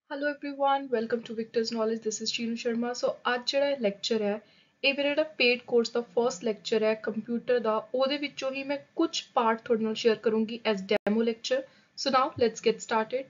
Hello everyone, welcome to Victor's Knowledge. This is Sheenu Sharma. So ਅੱਜ ਜਿਹੜਾ lecture ਹੈ ਇਹ ਮੇਰਾ ਜਿਹੜਾ ਪੇਡ ਕੋਰਸ ਦਾ ਫਰਸਟ ਲੈਕਚਰ ਹੈ ਕੰਪਿਊਟਰ ਦਾ ਉਹਦੇ ਵਿੱਚੋਂ ਹੀ ਮੈਂ ਕੁਝ ਪਾਰਟ ਤੁਹਾਡੇ ਨਾਲ ਸ਼ੇਅਰ ਕਰੂੰਗੀ as demo lecture. So now let's get started.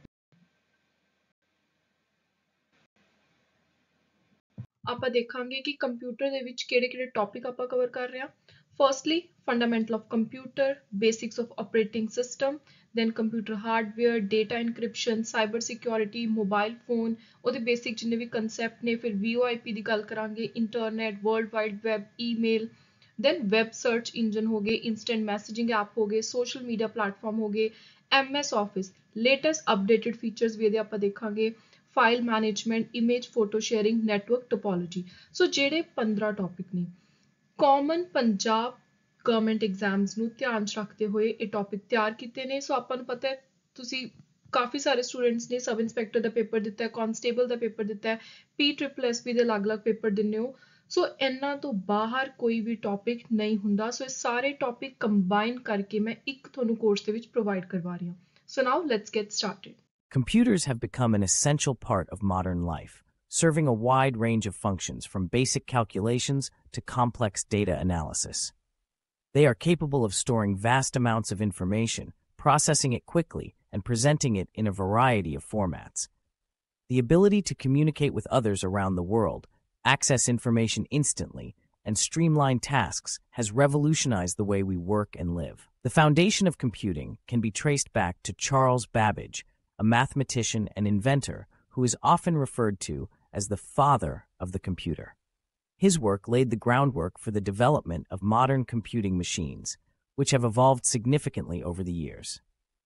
ਆਪਾਂ ਦੇਖਾਂਗੇ ਕਿ ਕੰਪਿਊਟਰ ਦੇ ਵਿੱਚ ਕਿਹੜੇ-ਕਿਹੜੇ ਟੌਪਿਕ ਆਪਾਂ ਕਵਰ ਕਰ ਰਹੇ ਹਾਂ. Firstly, fundamental of computer, basics of operating system, then computer hardware, data encryption, cyber security, mobile phone, ਉਹਦੇ basic ਜਿੰਨੇ ਵੀ concept ਨੇ, ਫਿਰ VoIP ਦੀ ਗੱਲ ਕਰਾਂਗੇ, internet, world wide web, email, then web search engine ਹੋ ਗਏ, instant messaging app ਹੋ ਗਏ, social media platform ਹੋ ਗਏ, MS Office, latest updated features ਵੀ ਇਹਦੇ ਆਪਾਂ ਦੇਖਾਂਗੇ, file management, image photo sharing, network topology. So ਜਿਹੜੇ 15 ਟੌਪਿਕ ਨੇ ਕਾਮਨ ਪੰਜਾਬ ਗਵਰਨਮੈਂਟ ਐਗਜ਼ਾਮਸ ਨੂੰ ਧਿਆਨ 'ਚ ਰੱਖਦੇ ਹੋਏ ਇਹ ਟੌਪਿਕ ਤਿਆਰ ਕੀਤੇ ਨੇ. ਸੋ ਆਪਾਂ ਨੂੰ ਪਤਾ ਹੈ ਤੁਸੀਂ ਕਾਫੀ ਸਾਰੇ ਸਟੂਡੈਂਟਸ ਨੇ ਸਬ ਇੰਸਪੈਕਟਰ ਦਾ ਪੇਪਰ ਦਿੱਤਾ ਹੈ, ਕਾਂਸਟੇਬਲ ਦਾ ਪੇਪਰ ਦਿੱਤਾ ਹੈ, PSSB ਦੇ ਅਲੱਗ-ਅਲੱਗ ਪੇਪਰ ਦਿੰਦੇ ਹੋ. ਸੋ ਇਹਨਾਂ ਤੋਂ ਬਾਹਰ ਕੋਈ ਵੀ ਟੌਪਿਕ ਨਹੀਂ ਹੁੰਦਾ. ਸੋ ਇਹ ਸਾਰੇ ਟੌਪਿਕ ਕੰਬਾਈਨ ਕਰਕੇ ਮੈਂ ਇੱਕ ਤੁਹਾਨੂੰ ਕੋਰਸ ਦੇ ਵਿੱਚ ਪ੍ਰੋਵਾਈਡ ਕਰਵਾ ਰਹੀ ਹਾਂ. So now let's get started. Computers have become an essential part of modern life, serving a wide range of functions from basic calculations to complex data analysis. They are capable of storing vast amounts of information, processing it quickly, and presenting it in a variety of formats. The ability to communicate with others around the world, access information instantly, and streamline tasks has revolutionized the way we work and live. The foundation of computing can be traced back to Charles Babbage, a mathematician and inventor who is often referred to as the father of the computer. His work laid the groundwork for the development of modern computing machines, which have evolved significantly over the years.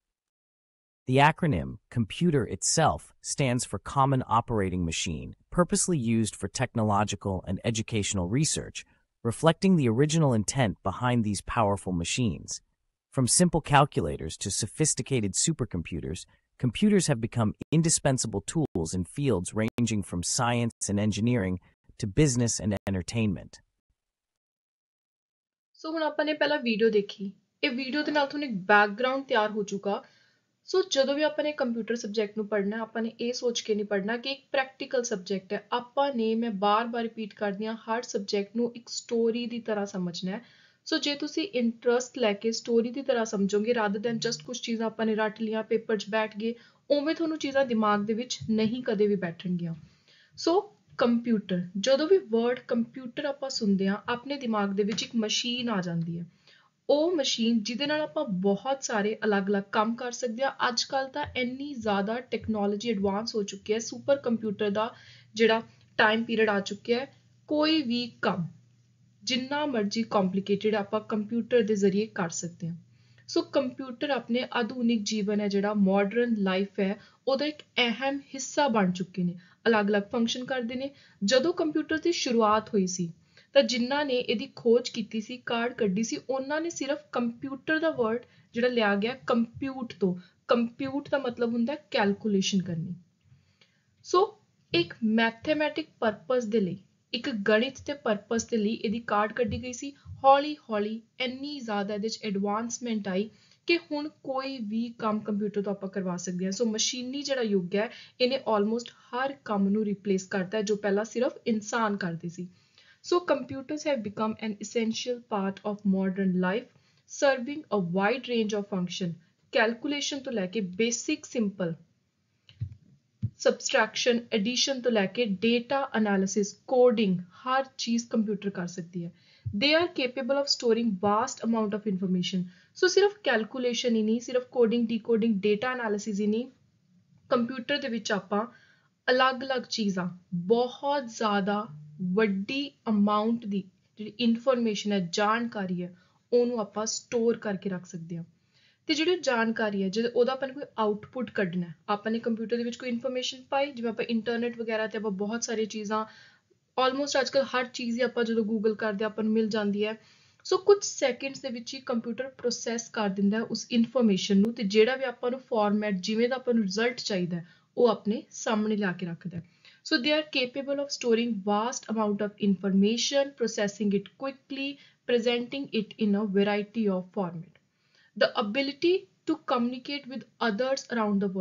The acronym computer itself stands for Common Operating Machine, purposely used for technological and educational research, reflecting the original intent behind these powerful machines. From simple calculators to sophisticated supercomputers, computers have become indispensable tools in fields ranging from science and engineering to business and entertainment. So ਹੁਣ ਆਪਾਂ ਨੇ ਪਹਿਲਾਂ video ਦੇਖੀ. ਇਹ video ਦੇ ਨਾਲ ਤੁਹਾਨੂੰ ਇੱਕ ਬੈਕਗ੍ਰਾਉਂਡ ਤਿਆਰ ਹੋ ਚੁੱਕਾ. ਸੋ ਜਦੋਂ ਵੀ ਆਪਾਂ ਨੇ ਕੰਪਿਊਟਰ ਸਬਜੈਕਟ ਨੂੰ ਪੜ੍ਹਨਾ ਆਪਾਂ ਨੇ ਇਹ ਸੋਚ ਕੇ ਨਹੀਂ ਪੜ੍ਹਨਾ ਕਿ ਇੱਕ ਪ੍ਰੈਕਟੀਕਲ ਸਬਜੈਕਟ ਹੈ. ਆਪਾਂ ਨੇ ਮੈਂ ਬਾਰ-ਬਾਰ ਰਿਪੀਟ ਕਰਦੀ ਹਾਂ ਹਰ ਸਬਜੈਕਟ ਨੂੰ ਇੱਕ ਸਟੋਰੀ ਦੀ ਤਰ੍ਹਾਂ ਸਮਝਣਾ ਹੈ. ਸੋ ਜੇ ਤੁਸੀਂ ਇੰਟਰਸਟ ਲੈ ਕੇ ਸਟੋਰੀ ਦੀ ਤਰ੍ਹਾਂ ਸਮਝੋਗੇ ਰਾਦਰ ਦੈਨ ਜਸਟ ਕੁਝ ਚੀਜ਼ਾਂ ਆਪਾਂ ਨੇ ਰੱਟ ਲਈਆਂ ਪੇਪਰ 'ਚ ਬੈਠ ਗਏ ਉਵੇਂ ਤੁਹਾਨੂੰ ਚੀਜ਼ਾਂ ਦਿਮਾਗ ਦੇ ਵਿੱਚ ਨਹੀਂ ਕਦੇ ਵੀ ਬੈਠਣਗੀਆਂ. ਸੋ ਕੰਪਿਊਟਰ ਜਦੋਂ ਵੀ ਵਰਡ ਕੰਪਿਊਟਰ ਆਪਾਂ ਸੁਣਦੇ ਹਾਂ ਆਪਣੇ ਦਿਮਾਗ ਦੇ ਵਿੱਚ ਇੱਕ ਮਸ਼ੀਨ ਆ ਜਾਂਦੀ ਹੈ. ਉਹ ਮਸ਼ੀਨ ਜਿਹਦੇ ਨਾਲ ਆਪਾਂ ਬਹੁਤ ਸਾਰੇ ਅਲੱਗ-ਅਲੱਗ ਕੰਮ ਕਰ ਸਕਦੇ ਹਾਂ. ਅੱਜ ਕੱਲ੍ਹ ਤਾਂ ਇੰਨੀ ਜ਼ਿਆਦਾ ਟੈਕਨੋਲੋਜੀ ਐਡਵਾਂਸ ਹੋ ਚੁੱਕੀ ਹੈ. ਸੁਪਰ ਕੰਪਿਊਟਰ ਦਾ ਜਿਹੜਾ ਟਾਈਮ ਪੀਰੀਅਡ ਆ ਚੁੱਕਿਆ ਹੈ. ਕੋਈ ਵੀ ਕੰਮ ਜਿੰਨਾ ਮਰਜ਼ੀ ਕੰਪਲਿਕੇਟਿਡ ਆਪਾਂ ਕੰਪਿਊਟਰ ਦੇ ਜ਼ਰੀਏ ਕਰ ਸਕਦੇ ਹਾਂ. ਸੋ ਕੰਪਿਊਟਰ ਆਪਣੇ ਆਧੁਨਿਕ ਜੀਵਨ ਹੈ ਜਿਹੜਾ ਮਾਡਰਨ ਲਾਈਫ ਹੈ ਉਹਦਾ ਇੱਕ ਅਹਿਮ ਹਿੱਸਾ ਬਣ ਚੁੱਕੇ ਨੇ. ਅਲੱਗ-ਅਲੱਗ ਫੰਕਸ਼ਨ ਕਰਦੇ ਨੇ. ਜਦੋਂ ਕੰਪਿਊਟਰ ਦੀ ਸ਼ੁਰੂਆਤ ਹੋਈ ਸੀ ਤਾਂ ਜਿਨ੍ਹਾਂ ਨੇ ਇਹਦੀ ਖੋਜ ਕੀਤੀ ਸੀ ਕਾਢ ਕੱਢੀ ਸੀ ਉਹਨਾਂ ਨੇ ਸਿਰਫ ਕੰਪਿਊਟਰ ਦਾ ਵਰਡ ਜਿਹੜਾ ਲਿਆ ਗਿਆ ਕੰਪਿਊਟ ਤੋਂ. ਕੰਪਿਊਟ ਦਾ ਮਤਲਬ ਹੁੰਦਾ ਕੈਲਕੂਲੇਸ਼ਨ ਕਰਨੀ. ਸੋ ਇੱਕ ਮੈਥਮੈਟਿਕ ਪਰਪਸ ਦੇ ਲਈ ਇੱਕ ਗਣਿਤ ਦੇ ਪਰਪਸ ਦੇ ਲਈ ਇਹਦੀ ਕਾਢ ਕੱਢੀ ਗਈ ਸੀ. ਹੌਲੀ ਹੌਲੀ ਇੰਨੀ ਜ਼ਿਆਦਾ ਇਹਦੇ 'ਚ ਐਡਵਾਂਸਮੈਂਟ ਆਈ ਕਿ ਹੁਣ ਕੋਈ ਵੀ ਕੰਮ ਕੰਪਿਊਟਰ ਤੋਂ ਆਪਾਂ ਕਰਵਾ ਸਕਦੇ ਹਾਂ. ਸੋ ਮਸ਼ੀਨੀ ਜਿਹੜਾ ਯੁੱਗ ਹੈ ਇਹਨੇ ਆਲਮੋਸਟ ਹਰ ਕੰਮ ਨੂੰ ਰਿਪਲੇਸ ਕਰਤਾ ਜੋ ਪਹਿਲਾਂ ਸਿਰਫ ਇਨਸਾਨ ਕਰਦੇ ਸੀ. So computers have become an essential part of modern life, serving a wide range of function. Calculation ਤੋਂ ਲੈ ਕੇ basic simple subtraction, addition ਤੋਂ ਲੈ ਕੇ data analysis, coding ਹਰ ਚੀਜ਼ ਕੰਪਿਊਟਰ ਕਰ ਸਕਦੀ ਹੈ. They are capable of storing vast amount of information. So ਸਿਰਫ calculation ਹੀ ਨਹੀਂ, ਸਿਰਫ coding, decoding, data analysis ਹੀ ਨਹੀਂ, ਕੰਪਿਊਟਰ ਦੇ ਵਿੱਚ ਆਪਾਂ ਅਲੱਗ-ਅਲੱਗ ਚੀਜ਼ਾਂ ਬਹੁਤ ਜ਼ਿਆਦਾ ਵੱਡੀ ਅਮਾਉਂਟ ਦੀ ਜਿਹੜੀ ਇਨਫੋਰਮੇਸ਼ਨ ਹੈ ਜਾਣਕਾਰੀ ਹੈ ਉਹਨੂੰ ਆਪਾਂ ਸਟੋਰ ਕਰਕੇ ਰੱਖ ਸਕਦੇ ਹਾਂ. ਤੇ ਜਿਹੜੀ ਜਾਣਕਾਰੀ ਹੈ ਜਦੋਂ ਉਹਦਾ ਆਪਾਂ ਨੇ ਕੋਈ ਆਊਟਪੁੱਟ ਕੱਢਣਾ ਹੈ ਆਪਾਂ ਨੇ ਕੰਪਿਊਟਰ ਦੇ ਵਿੱਚ ਕੋਈ ਇਨਫੋਰਮੇਸ਼ਨ ਪਾਈ ਜਿਵੇਂ ਆਪਾਂ ਇੰਟਰਨੈਟ ਵਗੈਰਾ ਤੇ ਆਪਾਂ ਬਹੁਤ ਸਾਰੀਆਂ ਚੀਜ਼ਾਂ ਆਲਮੋਸਟ ਅੱਜ ਕੱਲ੍ਹ ਹਰ ਚੀਜ਼ ਹੀ ਆਪਾਂ ਜਦੋਂ ਗੂਗਲ ਕਰਦੇ ਆਪਾਂ ਨੂੰ ਮਿਲ ਜਾਂਦੀ ਹੈ. ਸੋ ਕੁਝ ਸੈਕਿੰਡਸ ਦੇ ਵਿੱਚ ਹੀ ਕੰਪਿਊਟਰ ਪ੍ਰੋਸੈਸ ਕਰ ਦਿੰਦਾ ਉਸ ਇਨਫੋਰਮੇਸ਼ਨ ਨੂੰ ਤੇ ਜਿਹੜਾ ਵੀ ਆਪਾਂ ਨੂੰ ਫਾਰਮੈਟ ਜਿਵੇਂ ਦਾ ਆਪਾਂ ਨੂੰ ਰਿਜ਼ਲਟ ਚਾਹੀਦਾ ਉਹ ਆਪਣੇ ਸਾਹਮਣੇ ਲਿਆ ਕੇ ਰੱਖਦਾ. So they are capable of storing vast amount of information, processing it quickly, presenting it in a variety of format. The ability to communicate with others around the world.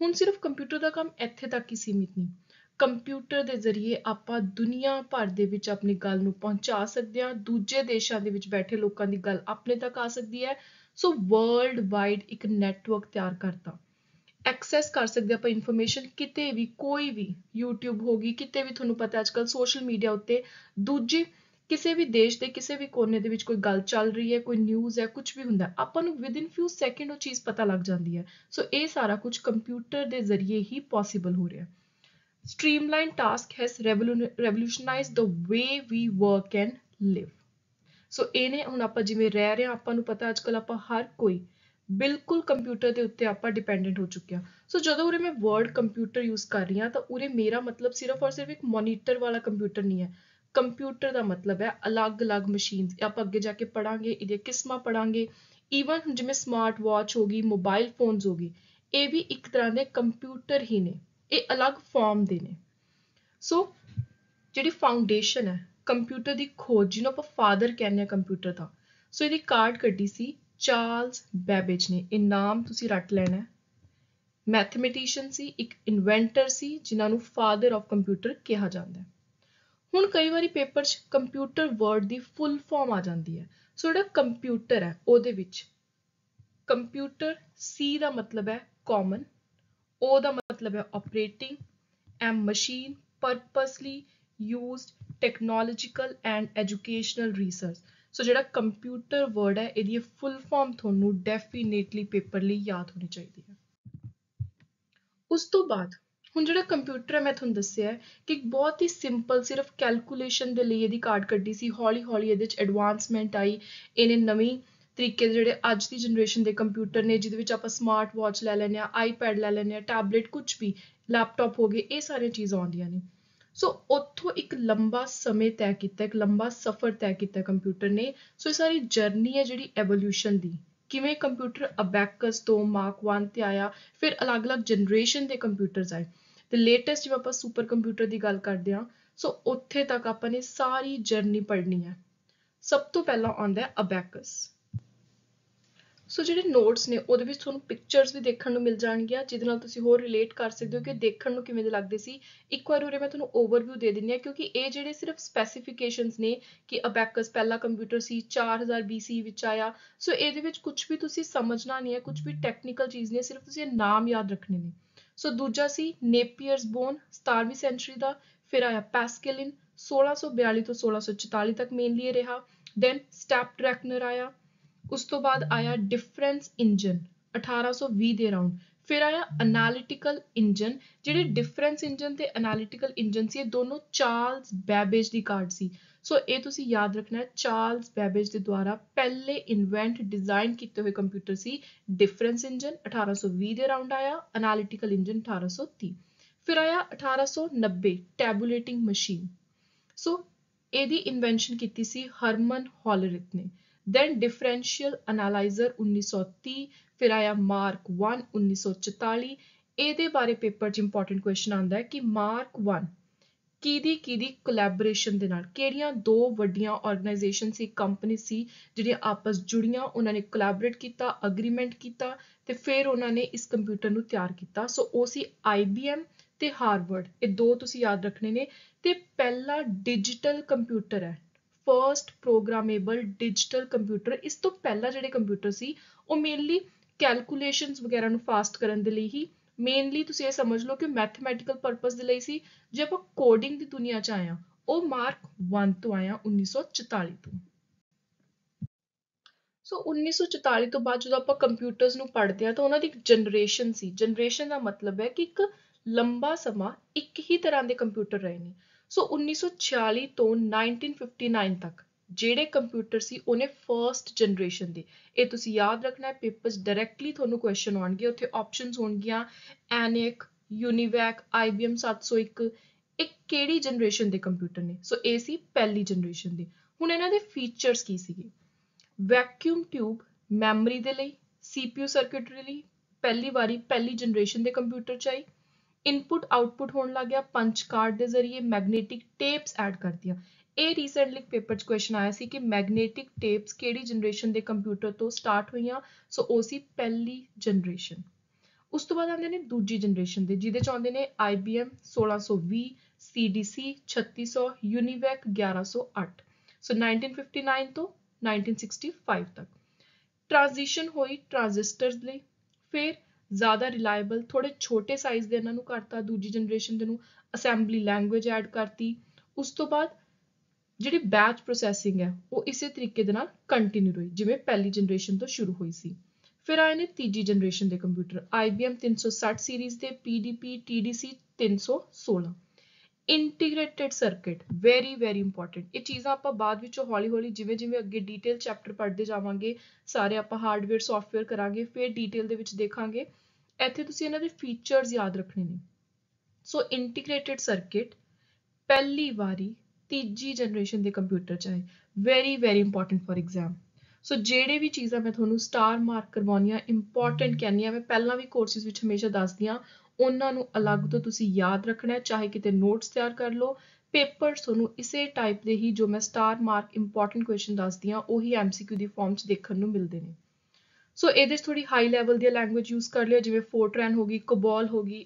ਹੁਣ ਸਿਰਫ ਕੰਪਿਊਟਰ ਦਾ ਕੰਮ ਇੱਥੇ ਤੱਕ ਹੀ ਸੀਮਿਤ ਨਹੀਂ। ਕੰਪਿਊਟਰ ਦੇ ਜ਼ਰੀਏ ਆਪਾਂ ਦੁਨੀਆ ਭਰ ਦੇ ਵਿੱਚ ਆਪਣੀ ਗੱਲ ਨੂੰ ਪਹੁੰਚਾ ਸਕਦੇ ਹਾਂ, ਦੂਜੇ ਦੇਸ਼ਾਂ ਦੇ ਵਿੱਚ ਬੈਠੇ ਲੋਕਾਂ ਦੀ ਗੱਲ ਆਪਣੇ ਤੱਕ ਆ ਸਕਦੀ ਹੈ। ਸੋ ਵਰਲਡ ਵਾਈਡ ਇੱਕ ਨੈਟਵਰਕ ਤਿਆਰ ਕਰਤਾ। ਐਕਸੈਸ ਕਰ ਸਕਦੇ ਆਪਾਂ ਇਨਫੋਰਮੇਸ਼ਨ ਕਿਤੇ ਵੀ, ਕੋਈ ਵੀ, YouTube ਹੋ ਗਈ, ਕਿਤੇ ਵੀ ਤੁਹਾਨੂੰ ਪਤਾ ਅੱਜ ਕੱਲ੍ਹ ਸੋਸ਼ਲ ਮੀਡੀਆ ਉੱਤੇ ਦੂਜੇ ਕਿਸੇ ਵੀ ਦੇਸ਼ ਦੇ ਕਿਸੇ ਵੀ ਕੋਨੇ ਦੇ ਵਿੱਚ ਕੋਈ ਗੱਲ ਚੱਲ ਰਹੀ ਹੈ, ਕੋਈ ਨਿਊਜ਼ ਹੈ, ਕੁਝ ਵੀ ਹੁੰਦਾ, ਆਪਾਂ ਨੂੰ ਵਿਦਿਨ ਫਿਊ ਸੈਕਿੰਡ ਉਹ ਚੀਜ਼ ਪਤਾ ਲੱਗ ਜਾਂਦੀ ਹੈ। ਸੋ ਇਹ ਸਾਰਾ ਕੁਝ ਕੰਪਿਊਟਰ ਦੇ ਜ਼ਰੀਏ ਹੀ ਪੋਸੀਬਲ ਹੋ ਰਿਹਾ। Streamlined task has revolutionized the way we work and live. ਸੋ ਇਹਨੇ ਹੁਣ ਆਪਾਂ ਜਿਵੇਂ ਰਹਿ ਰਹੇ ਹਾਂ, ਆਪਾਂ ਨੂੰ ਪਤਾ ਅੱਜ ਕੱਲ੍ਹ ਆਪਾਂ ਹਰ ਕੋਈ ਬਿਲਕੁਲ ਕੰਪਿਊਟਰ ਦੇ ਉੱਤੇ ਆਪਾਂ ਡਿਪੈਂਡੈਂਟ ਹੋ ਚੁੱਕੇ ਹਾਂ। ਸੋ ਜਦੋਂ ਉਰੇ ਮੈਂ ਵਰਡ ਕੰਪਿਊਟਰ ਯੂਜ਼ ਕਰ ਰਹੀ ਹਾਂ ਤਾਂ ਉਰੇ ਮੇਰਾ ਮਤਲਬ ਸਿਰਫ ਔਰ ਸਿਰਫ ਇੱਕ ਮੋਨੀਟਰ ਵਾਲਾ ਕੰਪਿਊਟਰ ਨਹੀਂ ਹੈ। ਕੰਪਿਊਟਰ ਦਾ ਮਤਲਬ ਹੈ ਅਲੱਗ-ਅਲੱਗ ਮਸ਼ੀਨਸ, ਆਪਾਂ ਅੱਗੇ ਜਾ ਕੇ ਪੜਾਂਗੇ, ਇਹਦੀਆਂ ਕਿਸਮਾਂ ਪੜਾਂਗੇ। ਈਵਨ ਜਿਵੇਂ ਸਮਾਰਟ ਵਾਚ ਹੋ ਗਈ, ਮੋਬਾਈਲ ਫੋਨਸ ਹੋ ਗਈ, ਇਹ ਵੀ ਇੱਕ ਤਰ੍ਹਾਂ ਦੇ ਕੰਪਿਊਟਰ ਹੀ ਨੇ, ਇਹ ਅਲੱਗ ਫਾਰਮ ਦੇ ਨੇ। ਸੋ ਜਿਹੜੀ ਫਾਊਂਡੇਸ਼ਨ ਹੈ ਕੰਪਿਊਟਰ ਦੀ ਖੋਜ, ਜਿਹਨੂੰ ਆਪਾਂ ਫਾਦਰ ਕਹਿੰਦੇ ਹਾਂ ਕੰਪਿਊਟਰ ਦਾ, ਸੋ ਇਹਦੀ ਕਾਰਡ ਕੱਢੀ ਸੀ ਚਾਰਲਸ ਬੈਬੇਜ ਨੇ। ਇਹ ਨਾਮ ਤੁਸੀਂ ਰੱਟ ਲੈਣਾ ਹੈ। ਮੈਥਮੈਟੀਸ਼ੀਅਨ ਸੀ, ਇੱਕ ਇਨਵੈਂਟਰ ਸੀ, ਜਿਨ੍ਹਾਂ ਨੂੰ ਫਾਦਰ ਆਫ ਕੰਪਿਊਟਰ ਕਿਹਾ ਜਾਂਦਾ ਹੈ। ਹੁਣ ਕਈ ਵਾਰੀ ਪੇਪਰ 'ਚ ਕੰਪਿਊਟਰ ਵਰਡ ਦੀ ਫੁੱਲ ਫਾਰਮ ਆ ਜਾਂਦੀ ਹੈ। ਸੋ ਜਿਹੜਾ ਕੰਪਿਊਟਰ ਹੈ ਉਹਦੇ ਵਿੱਚ ਕੰਪਿਊਟਰ, ਸੀ ਦਾ ਮਤਲਬ ਹੈ ਕਾਮਨ, O ਦਾ ਮਤਲਬ ਹੈ operating, M machine, purposely used, technological and educational research. So ਜਿਹੜਾ ਕੰਪਿਊਟਰ ਵਰਡ ਹੈ ਇਹਦੀ ਫੁੱਲ ਫਾਰਮ ਤੁਹਾਨੂੰ ਡੈਫੀਨੇਟਲੀ ਪੇਪਰ ਲਈ ਯਾਦ ਹੋਣੀ ਚਾਹੀਦੀ ਹੈ। ਉਸ ਤੋਂ ਬਾਅਦ ਹੁਣ ਜਿਹੜਾ ਕੰਪਿਊਟਰ ਹੈ ਮੈਂ ਤੁਹਾਨੂੰ ਦੱਸਿਆ ਕਿ ਇੱਕ ਬਹੁਤ ਹੀ ਸਿੰਪਲ ਸਿਰਫ ਕੈਲਕੂਲੇਸ਼ਨ ਦੇ ਲਈ ਇਹਦੀ ਕਾਰਡ ਕੱਢੀ ਸੀ। ਹੌਲੀ ਹੌਲੀ ਇਹਦੇ 'ਚ ਐਡਵਾਂਸਮੈਂਟ ਆਈ, ਇਹਨੇ ਨਵੀਂ ਤਰੀਕੇ ਦੇ ਜਿਹੜੇ ਅੱਜ ਦੀ ਜਨਰੇਸ਼ਨ ਦੇ ਕੰਪਿਊਟਰ ਨੇ, ਜਿਹਦੇ ਵਿੱਚ ਆਪਾਂ ਸਮਾਰਟ ਵਾਚ ਲੈ ਲੈਂਦੇ ਹਾਂ, ਆਈਪੈਡ ਲੈ ਲੈਂਦੇ ਹਾਂ, ਟੈਬਲੇਟ, ਕੁਝ ਵੀ, ਲੈਪਟਾਪ ਹੋ ਗਏ, ਇਹ ਸਾਰੀਆਂ ਚੀਜ਼ਾਂ ਆਉਂਦੀਆਂ ਨੇ। ਸੋ ਉੱਥੋਂ ਇੱਕ ਲੰਬਾ ਸਮੇਂ ਤੈਅ ਕੀਤਾ, ਇੱਕ ਲੰਬਾ ਸਫ਼ਰ ਤੈਅ ਕੀਤਾ ਕੰਪਿਊਟਰ ਨੇ। ਸੋ ਇਹ ਸਾਰੀ ਜਰਨੀ ਹੈ ਜਿਹੜੀ ਐਵੋਲਿਊਸ਼ਨ ਦੀ, ਕਿਵੇਂ ਕੰਪਿਊਟਰ ਅਬੈਕਸ ਤੋਂ ਮਾਰਕ 1 ਤੇ ਆਇਆ, ਫਿਰ ਅਲੱਗ-ਅਲੱਗ ਜਨਰੇਸ਼ਨ ਦੇ ਕੰਪਿਊਟਰਸ ਆਏ ਤੇ ਲੇਟੈਸਟ ਜਿਵੇਂ ਆਪਾਂ ਸੁਪਰ ਕੰਪਿਊਟਰ ਦੀ ਗੱਲ ਕਰਦੇ ਹਾਂ, ਸੋ ਉੱਥੇ ਤੱਕ ਆਪਾਂ ਨੇ ਸਾਰੀ ਜਰਨੀ ਪੜ੍ਹਨੀ ਹੈ। ਸਭ ਤੋਂ ਪਹਿਲਾਂ ਆਉਂਦਾ ਹੈ ਅਬੈਕਸ। ਸੋ ਜਿਹੜੇ ਨੋਟਸ ਨੇ ਉਹਦੇ ਵਿੱਚ ਤੁਹਾਨੂੰ ਪਿਕਚਰਸ ਵੀ ਦੇਖਣ ਨੂੰ ਮਿਲ ਜਾਣਗੀਆਂ, ਜਿਹਦੇ ਨਾਲ ਤੁਸੀਂ ਹੋਰ ਰਿਲੇਟ ਕਰ ਸਕਦੇ ਹੋ ਕਿ ਦੇਖਣ ਨੂੰ ਕਿਵੇਂ ਦੇ ਲੱਗਦੇ ਸੀ। ਇੱਕ ਵਾਰ ਉਰੇ ਮੈਂ ਤੁਹਾਨੂੰ ਓਵਰਵਿਊ ਦੇ ਦਿੰਦੀ ਹਾਂ, ਕਿਉਂਕਿ ਇਹ ਜਿਹੜੇ ਸਿਰਫ ਸਪੈਸੀਫਿਕੇਸ਼ਨਸ ਨੇ ਕਿ ਅਬੈਕਸ ਪਹਿਲਾ ਕੰਪਿਊਟਰ ਸੀ, 4000 BC ਵਿੱਚ ਆਇਆ। ਸੋ ਇਹਦੇ ਵਿੱਚ ਕੁਝ ਵੀ ਤੁਸੀਂ ਸਮਝਣਾ ਨਹੀਂ ਹੈ, ਕੁਝ ਵੀ ਟੈਕਨੀਕਲ ਚੀਜ਼ ਨਹੀਂ, ਸਿਰਫ ਤੁਸੀਂ ਇਹ ਨਾਮ ਯਾਦ ਰੱਖਣੇ ਨੇ। ਸੋ ਦੂਜਾ ਸੀ ਨੇਪੀਅਰਸ ਬੋਨ, 17ਵੀਂ ਸੈਂਚੁਰੀ ਦਾ। ਫਿਰ ਆਇਆ ਪੈਸਕੇਲਿਨ, 1642 ਤੋਂ 1644 ਤੱਕ ਮੇਨਲੀ ਇਹ ਰਿਹਾ। ਦੈਨ ਸਟੈਪਡਰੈਕਨਰ ਆਇਆ। ਉਸ ਤੋਂ ਬਾਅਦ ਆਇਆ ਡਿਫਰੈਂਸ ਇੰਜਨ 1820 ਦੇ ਅਰਾਊਂਡ। ਫਿਰ ਆਇਆ ਐਨਾਲਿਟੀਕਲ ਇੰਜਨ। ਜਿਹੜੇ ਡਿਫਰੈਂਸ ਇੰਜਨ ਤੇ ਐਨਾਲਿਟੀਕਲ ਇੰਜਨ ਸੀ, ਇਹ ਦੋਨੋਂ ਚਾਰਲਸ ਬੈਬੇਜ ਦੀ ਕਾਰਡ ਸੀ। ਸੋ ਇਹ ਤੁਸੀਂ ਯਾਦ ਰੱਖਣਾ ਹੈ, ਚਾਰਲਸ ਬੈਬੇਜ ਦੇ ਦੁਆਰਾ ਪਹਿਲੇ ਇਨਵੈਂਟ ਡਿਜ਼ਾਈਨ ਕੀਤੇ ਹੋਏ ਕੰਪਿਊਟਰ ਸੀ ਡਿਫਰੈਂਸ ਇੰਜਨ। 1820 ਦੇ ਅਰਾਊਂਡ ਆਇਆ ਐਨਾਲਿਟੀਕਲ ਇੰਜਨ 1830। ਫਿਰ ਆਇਆ 1890 ਟੈਬੂਲੇਟਿੰਗ ਮਸ਼ੀਨ। ਸੋ ਇਹਦੀ ਇਨਵੈਂਸ਼ਨ ਕੀਤੀ ਸੀ ਹਰਮਨ ਹੋਲਰਿਥ ਨੇ। Then differential analyser 1930। ਫਿਰ ਆਇਆ ਮਾਰਕ 1 1944। ਇਹਦੇ ਬਾਰੇ ਪੇਪਰ 'ਚ ਇੰਪੋਰਟੈਂਟ ਕੁਐਸਚਨ ਆਉਂਦਾ ਹੈ ਕਿ ਮਾਰਕ 1 ਕਿਹਦੀ ਕੋਲੈਬੋਰੇਸ਼ਨ ਦੇ ਨਾਲ, ਕਿਹੜੀਆਂ ਦੋ ਵੱਡੀਆਂ ਆਰਗੇਨਾਈਜੇਸ਼ਨ ਸੀ, ਕੰਪਨੀ ਸੀ, ਜਿਹੜੀਆਂ ਆਪਸ ਜੁੜੀਆਂ, ਉਹਨਾਂ ਨੇ ਕੋਲੈਬੋਰੇਟ ਕੀਤਾ, ਅਗਰੀਮੈਂਟ ਕੀਤਾ ਤੇ ਫਿਰ ਉਹਨਾਂ ਨੇ ਇਸ ਕੰਪਿਊਟਰ ਨੂੰ ਤਿਆਰ ਕੀਤਾ। ਸੋ ਉਹ ਸੀ IBM ਤੇ ਹਾਰਵਰਡ। ਇਹ ਦੋ ਤੁਸੀਂ ਯਾਦ ਰੱਖਣੇ ਨੇ। ਤੇ ਪਹਿਲਾ ਡਿਜੀਟਲ ਕੰਪਿਊਟਰ ਹੈ, ਫਰਸਟ ਪ੍ਰੋਗਰਾਮੇਬਲ ਡਿਜੀਟਲ ਕੰਪਿਊਟਰ। ਇਸ ਤੋਂ ਪਹਿਲਾਂ ਜਿਹੜੇ ਕੰਪਿਊਟਰ ਸੀ ਉਹ ਮੇਨਲੀ ਕੈਲਕੂਲੇਸ਼ਨਸ ਵਗੈਰਾ ਨੂੰ ਫਾਸਟ ਕਰਨ ਦੇ ਲਈ ਹੀ, ਮੇਨਲੀ ਤੁਸੀਂ ਇਹ ਸਮਝ ਲਓ ਕਿ ਮੈਥਮੈਟੀਕਲ ਪਰਪਸ ਦੇ ਲਈ ਸੀ। ਜੇ ਆਪਾਂ ਕੋਡਿੰਗ ਦੀ ਦੁਨੀਆ 'ਚ ਆਏ ਹਾਂ, ਉਹ ਮਾਰਕ 1 ਤੋਂ ਆਇਆ 1944 ਤੋਂ। ਸੋ 1944 ਤੋਂ ਬਾਅਦ ਜਦੋਂ ਆਪਾਂ ਕੰਪਿਊਟਰਸ ਨੂੰ ਪੜ੍ਹਦੇ ਹਾਂ ਤਾਂ ਉਹਨਾਂ ਦੀ ਇੱਕ ਜਨਰੇਸ਼ਨ ਸੀ। ਜਨਰੇਸ਼ਨ ਦਾ ਮਤਲਬ ਹੈ ਕਿ ਇੱਕ ਲੰਬਾ ਸਮਾਂ ਇੱਕ ਹੀ ਤਰ੍ਹਾਂ ਦੇ ਕੰਪਿਊਟਰ ਰਹੇ ਨੇ। ਸੋ 1946 ਤੋਂ 1959 ਤੱਕ ਜਿਹੜੇ ਕੰਪਿਊਟਰ ਸੀ ਉਹਨੇ ਫਰਸਟ ਜਨਰੇਸ਼ਨ ਦੇ, ਇਹ ਤੁਸੀਂ ਯਾਦ ਰੱਖਣਾ ਹੈ, ਪੇਪਰਸ ਡਾਇਰੈਕਟਲੀ ਤੁਹਾਨੂੰ ਕੁਐਸਚਨ ਆਉਣਗੇ। ਉੱਥੇ ਆਪਸ਼ਨਸ ਹੋਣਗੀਆਂ ਐਨਿਕ, ਯੂਨੀਵੈਕ, IBM 701। ਇਹ ਕਿਹੜੀ ਜਨਰੇਸ਼ਨ ਦੇ ਕੰਪਿਊਟਰ ਨੇ? ਸੋ ਇਹ ਸੀ ਪਹਿਲੀ ਜਨਰੇਸ਼ਨ ਦੇ। ਹੁਣ ਇਹਨਾਂ ਦੇ ਫੀਚਰਸ ਕੀ ਸੀਗੇ? ਵੈਕਿਊਮ ਟਿਊਬ ਮੈਮਰੀ ਦੇ ਲਈ, CPU ਸਰਕਿਟਰੀ ਲਈ ਪਹਿਲੀ ਵਾਰੀ ਪਹਿਲੀ ਜਨਰੇਸ਼ਨ ਦੇ ਕੰਪਿਊਟਰ 'ਚ ਆਈ। ਇਨਪੁਟ ਆਊਟਪੁੱਟ ਹੋਣ ਲੱਗ ਗਿਆ ਪੰਚ ਕਾਰਡ ਦੇ ਜ਼ਰੀਏ। ਮੈਗਨੇਟਿਕ ਟੇਪਸ ਐਡ ਕਰਤੀਆਂ। ਇਹ ਰੀਸੈਂਟਲੀ ਪੇਪਰ 'ਚ ਕੁਐਸਚਨ ਆਇਆ ਸੀ ਕਿ ਮੈਗਨੇਟਿਕ ਟੇਪਸ ਕਿਹੜੀ ਜਨਰੇਸ਼ਨ ਦੇ ਕੰਪਿਊਟਰ ਤੋਂ ਸਟਾਰਟ ਹੋਈਆਂ? ਸੋ ਉਹ ਸੀ ਪਹਿਲੀ ਜਨਰੇਸ਼ਨ। ਉਸ ਤੋਂ ਬਾਅਦ ਆਉਂਦੇ ਨੇ ਦੂਜੀ ਜਨਰੇਸ਼ਨ ਦੇ, ਜਿਹਦੇ ਚ ਆਉਂਦੇ ਨੇ IBM 1620, CDC 3600, UNIVAC 1108। ਸੋ 1959 ਤੋਂ 1965 ਤੱਕ ਟ੍ਰਾਂਜੀਸ਼ਨ ਹੋਈ ਟ੍ਰਾਂਜ਼ਿਸਟਰਸ ਲਈ। ਫਿਰ ਜ਼ਿਆਦਾ ਰਿਲਾਇਬਲ, ਥੋੜੇ ਛੋਟੇ ਸਾਈਜ਼ ਦੇ ਇਹਨਾਂ ਨੂੰ ਕਰਤਾ, ਦੂਜੀ ਜਨਰੇਸ਼ਨ ਦੇ ਨੂੰ ਅਸੈਂਬਲੀ ਲੈਂਗੁਏਜ ਐਡ ਕਰਤੀ। ਉਸ ਤੋਂ ਬਾਅਦ ਜਿਹੜੀ ਬੈਚ ਪ੍ਰੋਸੈਸਿੰਗ ਹੈ ਉਹ ਇਸੇ ਤਰੀਕੇ ਦੇ ਨਾਲ ਕੰਟੀਨਿਊ ਹੋਈ ਜਿਵੇਂ ਪਹਿਲੀ ਜਨਰੇਸ਼ਨ ਤੋਂ ਸ਼ੁਰੂ ਹੋਈ ਸੀ। ਫਿਰ ਆਏ ਨੇ ਤੀਜੀ ਜਨਰੇਸ਼ਨ ਦੇ ਕੰਪਿਊਟਰ, IBM 360 ਸੀਰੀਜ਼ ਦੇ, PDP TDC 316। Integrated circuit, very important. ਇਹ ਚੀਜ਼ਾਂ ਆਪਾਂ ਬਾਅਦ ਵਿੱਚੋਂ ਹੌਲੀ ਹੌਲੀ ਜਿਵੇਂ ਜਿਵੇਂ ਅੱਗੇ ਡੀਟੇਲ ਚੈਪਟਰ ਪੜ੍ਹਦੇ ਜਾਵਾਂਗੇ, ਸਾਰੇ ਆਪਾਂ ਹਾਰਡਵੇਅਰ ਸੌਫਟਵੇਅਰ ਕਰਾਂਗੇ, ਫਿਰ ਡੀਟੇਲ ਦੇ ਵਿੱਚ ਦੇਖਾਂਗੇ। ਇੱਥੇ ਤੁਸੀਂ ਇਹਨਾਂ ਦੇ ਫੀਚਰਸ ਯਾਦ ਰੱਖਣੇ ਨੇ। ਸੋ ਇੰਟੀਗ੍ਰੇਟਿਡ ਸਰਕਟ ਪਹਿਲੀ ਵਾਰੀ ਤੀਜੀ ਜਨਰੇਸ਼ਨ ਦੇ ਕੰਪਿਊਟਰ ਚ ਆਏ, very important for exam. So ਜਿਹੜੇ ਵੀ ਚੀਜ਼ਾਂ ਮੈਂ ਤੁਹਾਨੂੰ ਸਟਾਰ ਮਾਰਕ ਕਰਵਾਉਣੀਆਂ ਇੰਪੋਰਟੈਂਟ ਕਹਿੰਦੀ ਹਾਂ, ਮੈਂ ਪਹਿਲਾਂ ਵੀ ਕੋਰਸਿਸ ਵਿੱਚ ਹਮੇਸ਼ਾ ਦੱਸਦੀ ਹਾਂ, ਉਹਨਾਂ ਨੂੰ ਅਲੱਗ ਤੋਂ ਤੁਸੀਂ ਯਾਦ ਰੱਖਣਾ ਹੈ, ਚਾਹੇ ਕਿਤੇ ਨੋਟਸ ਤਿਆਰ ਕਰ ਲਓ। ਪੇਪਰਸ ਤੁਹਾਨੂੰ ਇਸੇ ਟਾਈਪ ਦੇ ਹੀ ਜੋ ਮੈਂ ਸਟਾਰ ਮਾਰਕ ਇੰਪੋਰਟੈਂਟ ਕੁਐਸਚਨ ਦੱਸਦੀ ਹਾਂ ਉਹੀ MCQ ਦੀ ਫਾਰਮ 'ਚ ਦੇਖਣ ਨੂੰ ਮਿਲਦੇ ਨੇ। ਸੋ ਇਹਦੇ 'ਚ ਥੋੜੀ ਹਾਈ ਲੈਵਲ ਦੀ ਲੈਂਗੁਏਜ ਯੂਜ਼ ਕਰ ਲਿਓ, ਜਿਵੇਂ ਫੋਰਟਰਨ ਹੋ ਗਈ, ਕੋਬੋਲ ਹੋ ਗਈ।